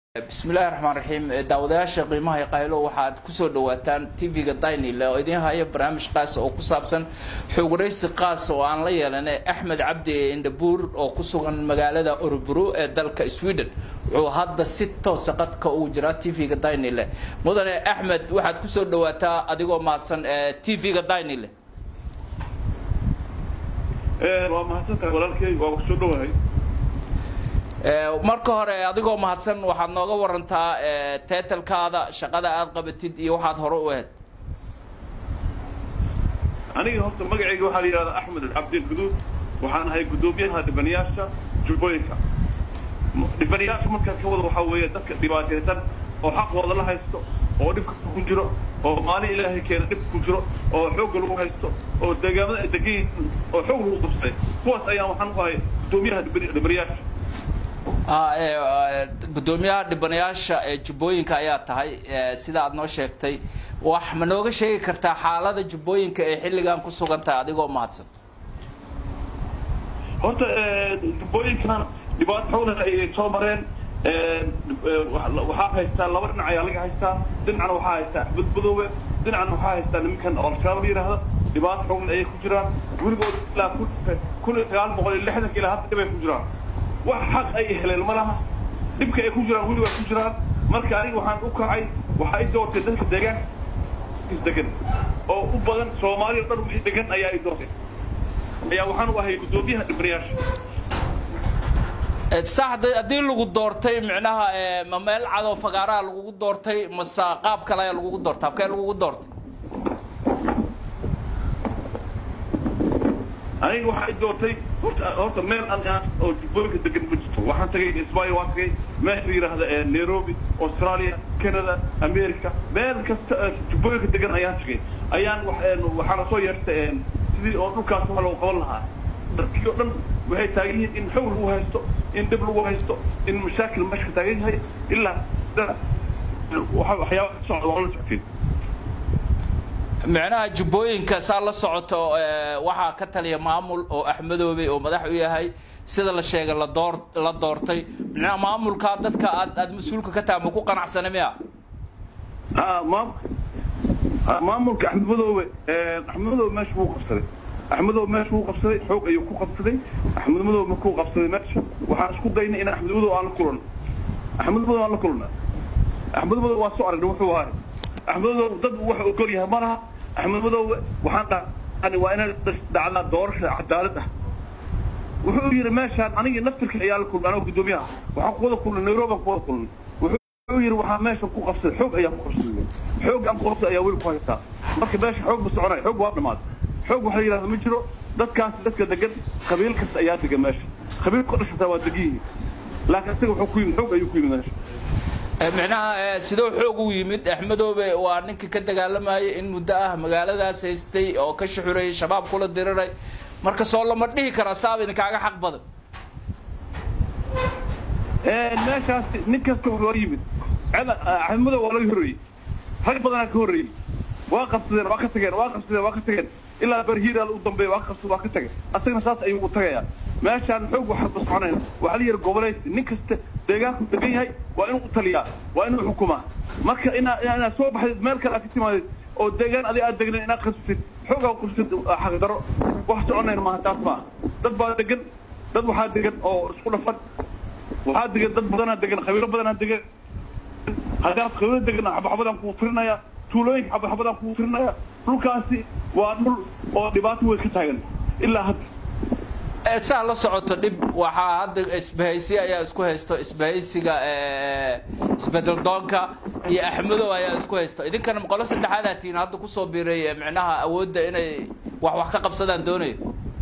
بسم الله الرحمن الرحيم داودyaasha qiimaha qaylo waxaad ku soo dhawaataan TV-ga Daynile oo idin haya barnaamij qaas oo ku saabsan xogwareysi qaas oo aan la yeelanay Axmed Cabdi Indhabuur oo ku sugan magaalada Örebro ee dalka Sweden wuxuu hadda si toos ah qadka ugu jira TV-ga Daynile mudane Axmed waxaad ku soo dhawaataa adigoo maadsan TV-ga Daynile waa mahadsantahay walaalkay waa ku soo dhawahay marka hore adigoo mahadsan waxaad nooga warantaa title-kaada shaqada aad qabatid iyo waxaad hore u ahayd aniga horta magacayga waxa la yiraahdaa Axmed Cabdi Indhabuur waxaan ahay gudoomiyaha dhibanayaasha Jubbooyinka dhibanayaasha marka ka wada waxa weeye dadka dhibaataysan oo xaqooda la haysto oo dhibka ku jiro oo maalin Ilaahay keenay dhib ku jiro oo xoog lagu haysto oo deegaamada deegayn oo xoog lagu qabsay kuwaas ayaa waxaan u ahay gudoomiyaha dhibanayaasha gudoomiyaha dhibanayaasha Jubbooyinka ayaa tahay sida aad noo sheegtay wax ma nooga sheegi kartaa xaaladda Jubbooyinka ee xilligan ku sugan tahay adigoo mahadsan horta Jubbooyinkan dhibaato xoog ay soo mareen waxa haystaa laba dhinac ayaa laga haystaa dhinacna waxa haystaa badbadoowe dhinacna waxa haystaa nimankan oo shabaab yiraahdo dhibaato xoog ay ku jiraan gurigood ilaa 1960 ilaa hadda ay ku jiraan wax xaq ay heleen malaha dibka ay ku jiraan wali waa ku jiraan marka aniga waxaan u kacay waxa ay doortay dadka deegaan oo u badan Soomaaliya dhan wixii deegaan ayaa ay doortay ayaa waxaan u ahay gudoomiyaha dhibanayaasha saxda hadii lagu doortay macnaha ma meel cado fagaaraha lagu doortay masa qaab kale ayaa lagu doortay habkee lagu doortay aniga waxa ay doortay horta meel aan oo Jubbooyinka degan ma jirto waxaan tagay Isbaayo waan tagay meesha yiraahdo Nairobi Australia Canada America meel kasta Jubbooyinka degan ayaan tagay waxaan soo yeertay sidii oo dhulkaas wax loo qaban lahaa dadkii oo dhan waxay taagan in xoog lagu haysto in dib lagu haysto in mashaakil meesha taagan yahay ilaa waxyaabo socdo oo la socotay macnaha Jubbooyinka saa la socoto waxa ka taliya maamul oo Axmedoobe oo madax u yahay sida la sheegay la doortay macnaha maamulka dadka aad mas'uulka ka tahay ma ku qanacsanay maamulka Axmedoobe meesha uu qabsaday xoog ayuu ku qabsaday Axmedoobe markuu qabsaday meesha waxaan isku daynay in Axmedoobe aan la kulno Axmedoobe waa soo aragay wuxuu ahay Axmedoobe dad waxa uu kor yahay malaha Axmedoobe waxaan dhahay waa inay dhacdaa doorasho cadaalad ah wuxuu yiri meeshaan aniga naftirka ayaa la kulmay anoo gudoomiyaha waxaan ku wada kulnay Nairobi ku wada kulnay wuxuu yiri waxa meesha ku qabsaday xoog ayaa ku qabsaday xoog aan qabsaday ayaa weli ku haysta marka meesha xoog ma soconay xoog waa dhamaad xoog waxa yiraahdo ma jiro dadka degan qabiil kasta ayaa degan meesha qabiil ku dhashay waa degiin laakiin isaga wuxuu ku yimid xoog ayuu ku yimid meesha macnaha sidoo xoog u yimid Axmedoobe waa ninka ka dagaalamay in muddo ah magaaladaas haystay oo ka shuxuray shabaab kula diriray marka soo lama dhihi kara saabin kaaga xaq badan meeshaas ninkaas oo yimid Axmedoobe waa laga horreeyay rag badan ka horreeyay waa qabsadeen waa ka tageen ilaa barhiira u dambeeyay waa ka tageen asagna saas ayuu u tagayaa meeshaan xoog waxa ku soconayna waxa la yiri goboleed nin kasta deegaanku degan yahay waa inuu taliyaa waa inuu xukumaa marka ina soo baxay meel kale ka timaadid oo deegaan aad degan ina qasbid xoog oo qasbid xaq daro wax soconayna ma taas ma dad baa degan dad waxa degan oo isku dhafan waxa degan dad badan degan qabiilo badan degan hadaad qabiilo degan xabadan ku firinaya tuulooyin xabadan ku firinaya dhulkaasi waa dhul oo dhibaato weyn ka taagan ilaa hadda saa la socoto dib waxa hadda isbahaysi ayaa isku haysto isbahaysiga isbedel doonka iyo Axmedoobe ayaa isku haysto idinkana qolo saddexaad aatiin hadda ku soo biiray macnaha awoodda inay wax ka qabsadaan doonayo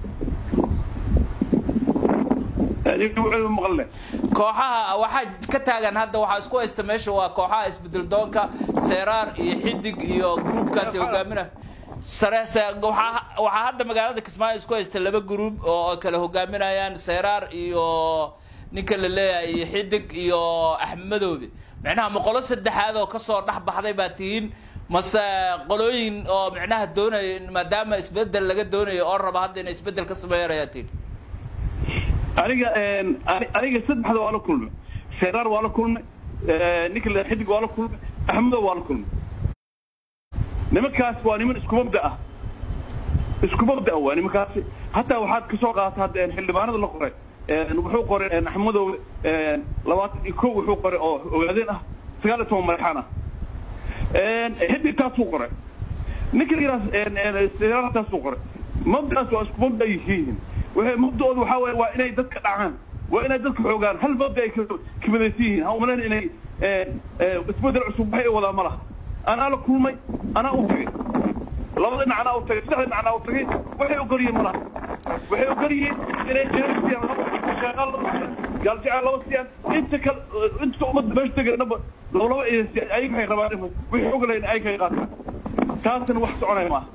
kooxaha waxa ka taagan hadda waxa isku haysta meesha waa kooxaha isbedel doonka Seeraar iyo Xidig iyo groupkaas hogaaminaya waxa hadda magaalada Kismaayo isku haysta laba group oo kala hogaaminayaan Seeraar iyo ninka la leeyahay Xidig iyo Axmedoobe macnaha ma qolo saddexaad oo ka soo dhaxbaxday baatiin mase qolooyin oo macnaha doonay maadaama isbedel laga doonayo oo raba hadda in isbedel ka sameeyayaatiin aniga saddexda waa la kulmay Seeraar waa la kulmay نكل حدق ولا كل أحمد ولا كل نمكاس وانيمن اسكوب ده اسكوب ده وانيمكاس حتى واحد كسوقات هذا الحلبان هذا القري وحو قري أحمد لوات يكو وحو قري وبعدين سقالتهم مرحانة حدق تاسو قري نكل راس سيارة تاسو قري مبدأ اسكوب ده يهين وهي مبدأ وحاول وإنه يدك العام وإنه يدك حوجان هل مبدأ كمدتين أو من إنه اسمه العصوب هي ولا مرة أنا لك كل ما أنا أوفي لو إن أنا أوفي سهل أنا أوفي وهي قرية مرة وهي قرية إنه جالس شغال قال جعل الله وسيان أنت تؤمن باش تقرب لو أي شيء ربنا وهي قرية أي شيء قاتل تاسن وحص على ما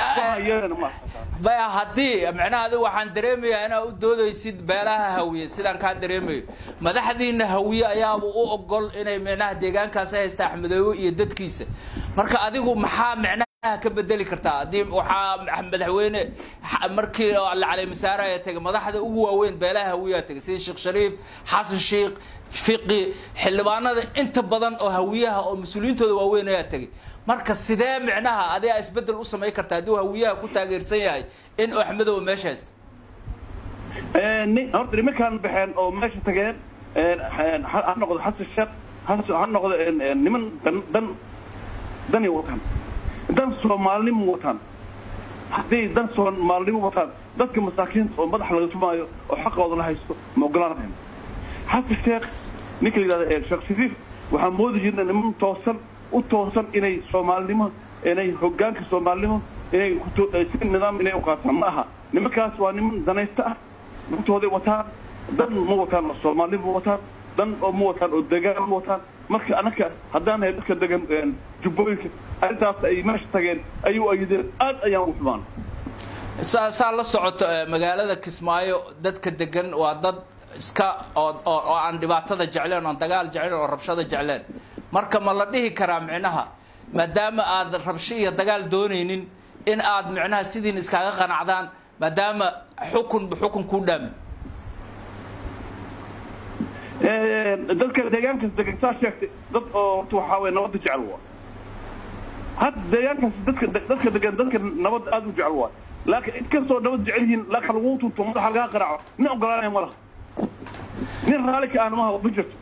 baya hadii macnaheedu waxaan dareemayaa inaa u doodaysid beelaha hawiye sidaan ka dareemayo madaxdiina hawiye ayaa u ogol inay macnaha deegaankaas haysta Axmedoowe iyo dadkiisa marka adigu maxaa macnaha ka bedeli kartaa hadii waxa madaxweyne markii la calay masaaraya tagay madaxda ugu waaweyn beelaha hawiye tagay sida Sheekh Shariif Xasan Sheekh Fiqi xildhibaanada inta badan oo hawiyaha oo mas'uuliyiintooda waaweyn ayaa tagay marka sidee macnaha adiga isbedel u sameey kartaa hadii hawiyaha ku taageersan yahay in Axmedoowe meesha haysto horta nimankan baxeen oo meesha tageen ha noqdo Xasan Sheekh ha noqdo niman dan watan dan Soomaalnimo watan hadii dan Soomaalnimo watan dadka masaakiinta oo madax laga tumaayo oo xaqooda la haysto ma ogolaanayaan Xasan Sheekh ninkii Sheekh Shariif waxaan moodi jirnay niman toosan inay Soomaalnimo inay hoggaanka Soomaalnimo inay ku nidaam inay u qaataan ma aha nimankaas waa niman danaysta ah intooda wataan dan ma wataan Soomaalnimo wataan dan oo ma wataan oo deegaan ma wataan marka anaka haddaan hay dadka degan jubbooyinka arrintaas ay meesha tageen ayuu ayideen aad ayaan u xumaan saa la socoto magaalada Kismaayo dadka degan waa dad iska oo aan dhibaatada jecleen oo dagaal jecleen oo rabshada jecleen marka ma la dhihi karaa macnaha maadaama aad rabsho iyo dagaal doonaynin in aad macnaha sidii iskaga qanacdaan maadaama xukun ku dham dadka deegaanka degan sheegtay dad oo waxa way nabad jecel waa had deegaanka dadka degan dadka nabad aad u jecel waa laakiin in kastoo nabad jecelyihiin laakiin lagu tunto madax laga qaraaco nin ogolaanay malaha nin raalika aan ma bujirto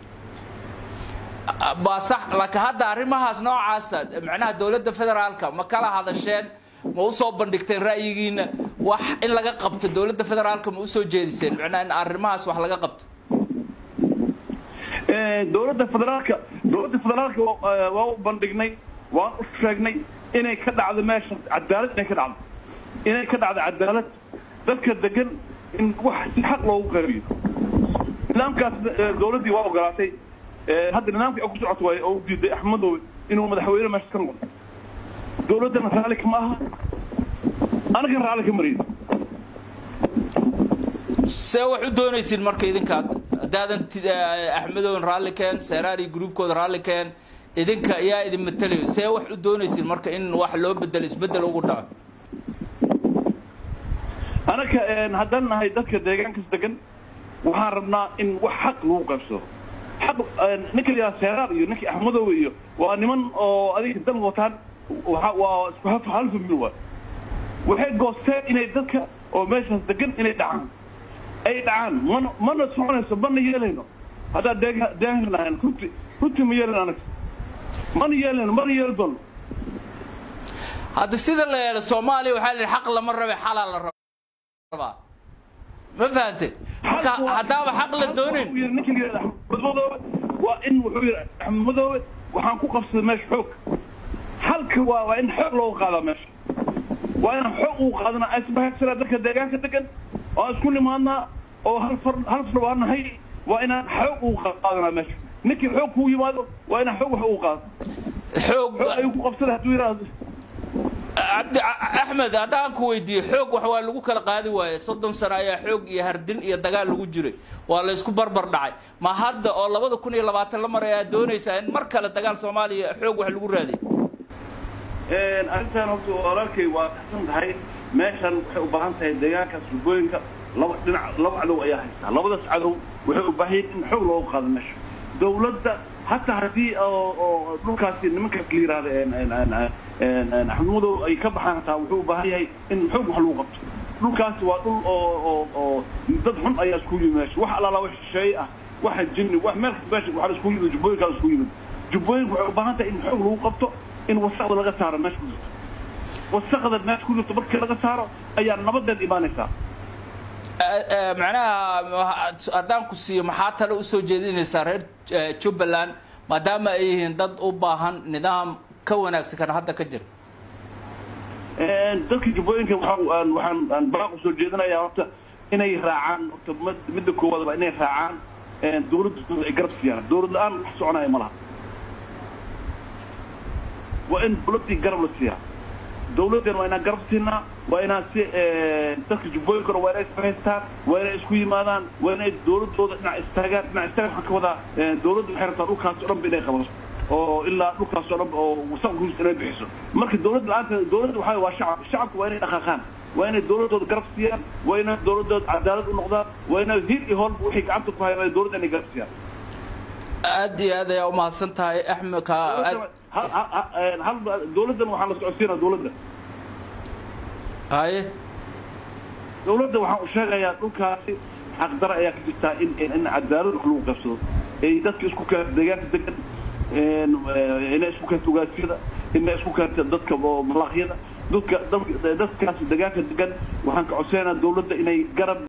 صح لك هذا arrimahaas noocaas macnaha dawladda federaalka ma kala hadasheen ma u soo bandhigteen ra'yigiina wax in laga qabto dawladda federaalka ma u soo jeediseen macnaha in arrimahaas wax laga qabto dawladda federaalka waa u bandhignay waan u sheegnay inay ka dhacdo meesha cadaalad inay ka dhacdo cadaalad dadka degan in wax si xaq loogu qariyo nidaamkaas dawladdii waa ogolaatay هذا النظام في أقصى عطوة أو دي أحمد إنه مدحوينه مش كنقول دولتنا رالك معها أنا كان رالك مريض سوى حدون يصير مركز إذن كاد دادن أحمد رالكين سراري جروب كود رالكين إذن كيا إذن مثلي سوى حدون يصير مركز إن واحد لو بدل وقطع أنا كان هدلنا هاي دك دقيقة كسدقن وحاربنا إن وحق لوقفه حق نكل يا سيرار ينكي أحمدوه إياه وأنمن أذيك الدم وطن وسبحان حالف منه وحيد قصة إن يدك وماشي دقن إن يدعان أي دعان من سبحانه سبحانه يلينه هذا دهنا يعني كنت ميلنا أنا من يلدون هذا السيد الصومالي وحال الحق لمرة بحلال الربا ما فهمت هذا حق للدونين وإن وحير أحمدوه وحنكو قفص مش حق حلك وإن حق لو قادة مش وإن حق وقادنا أسبح سلا ذكر دقان كدقن وأسكن مهنا أو هالفر وأنا هي وإن حق وقادنا مش نكي حق هو يمادو وإن حق وقاد حق أيوكو قفص لها تويرا عبد أحمد هذا كويدي حوق وحوال لو كلا قادي واي صدن سرايا حوق iyo hardin iyo dagaal lagu jiray waa la isku barbar dhacay ma hadda oo 2020 la maray doonaysa in mar kale dagaal Soomaaliya xoog wax lagu raaday arintan horta walaalkay waa xasan tahay meeshan waxay u baahan tahay deegaanka suuqooyinka laba cadow ayaa haysta labadaas cadow waxay u baahan in xoog loo qaado meesha dawladda حتى هذه دولكاسي نمك كلير هذا أحمد مدو أي كبحان تاوحوا بهاي إن حب حلوقة دولكاسي وادول ضدهم أي أسكولي ماشي واحد على وش شيء واحد جن واحد مالك ماشي واحد أسكولي جبوي كان أسكولي جبوي بهانته إن حب حلوقته إن وسق ولا جسارة ماشي وسق الناس كله تبرك ولا جسارة أي النبض الإبانة معناها أدام كسي محاط لو سوجدين سرير جبلان ما دام أيه ضد أوباهن نظام كونك سكان هذا كجر. ذلك جبوين وحن براق سوجدنا يا وقت إنه يراعان مدك هو إنه يراعان دولة إجرت فيها دولة الآن حسونا يملها وإن بلدي جربت فيها دولتنا وأنا قربتنا وأنا تك جبوي كرو وأنا إسمعتها وأنا إسكوي مادان وأنا دولة نع استاجر حكوا ذا دولة الحرة روكا سرب بيني خلاص أو إلا روكا سرب أو وسام كل بيحسن مركز دولة الآن دولة وحي والشعب وأنا أخان وأنا دولة قربتها وأنا دولة عدالة النقطة وأنا هيك هون وحيك عم تقول هاي دولة أنا قربتها أدي هذا يوم ما سنتها أحمد هل دولة وحنا سعودينا دولة هاي دولة وحنا شغالة دولكاسي أقدر أياك جتا إن عدالة الخلوق قصده إيه دتك إسكو كان دجاج دكان إن إسكو كان توجد كذا إن إسكو كان دتك ملاخية دتك دجاج دكان وحنا كعسينا دولة إنه جرب